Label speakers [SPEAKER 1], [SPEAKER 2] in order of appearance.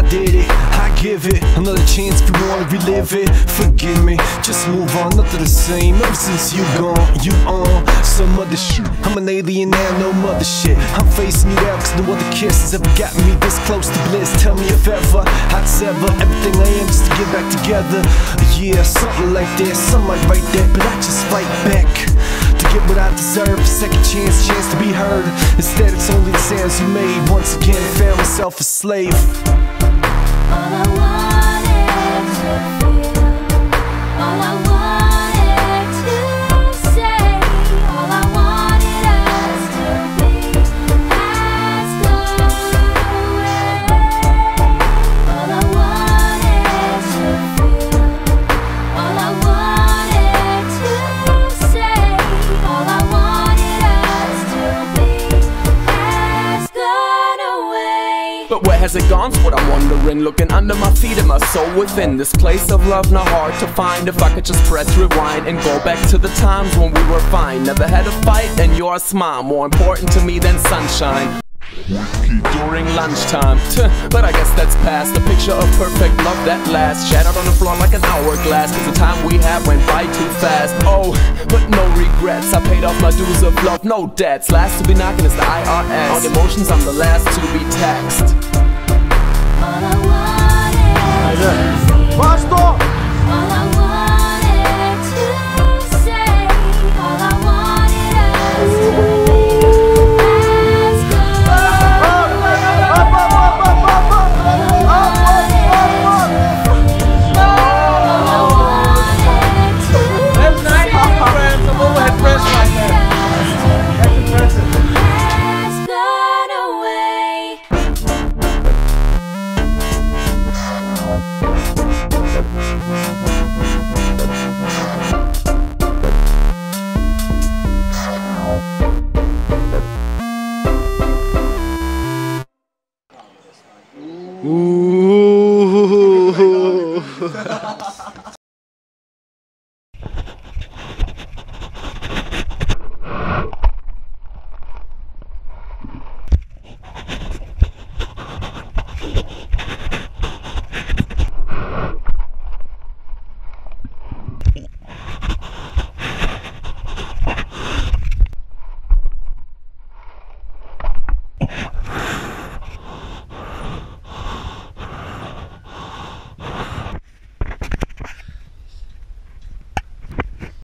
[SPEAKER 1] did it, I give it another chance if you wanna relive it. Forgive me, just move on, nothing the same. Ever since you gone, you on some other shit. I'm an alien now, no mother shit. I'm facing you out cause no other kiss has ever gotten me this close to bliss. Tell me if ever I'd sever everything I am just to get back together. Yeah, something like that, something like right there, but I just fight back to get what I deserve. A second chance, chance to be heard. Instead it's only the sounds you made. Once again I found myself a slave.
[SPEAKER 2] All I wanted to feel, all I wanted to say, all I wanted us to be has gone away. All I wanted to feel, all I wanted to say, all I wanted us to be has gone away.
[SPEAKER 3] But where has it gone? What I'm wondering, looking under my feet and my soul within this place of love, not hard to find. If I could just press rewind and go back to the times when we were fine. Never had a fight and your smile more important to me than sunshine during lunchtime. But I guess that's past. The picture of perfect love that lasts, shattered on the floor like an hourglass, cause the time we had went by too fast. Oh, but no regrets, I paid off my dues of love, no debts. Last to be knocking is the IRS. On emotions I'm the last to be taxed.
[SPEAKER 2] All I wanted to feel, all I wanted to say, all I wanted us to be has gone away. All I wanted to feel, all I wanted to say, has gone away.
[SPEAKER 4] Ooh.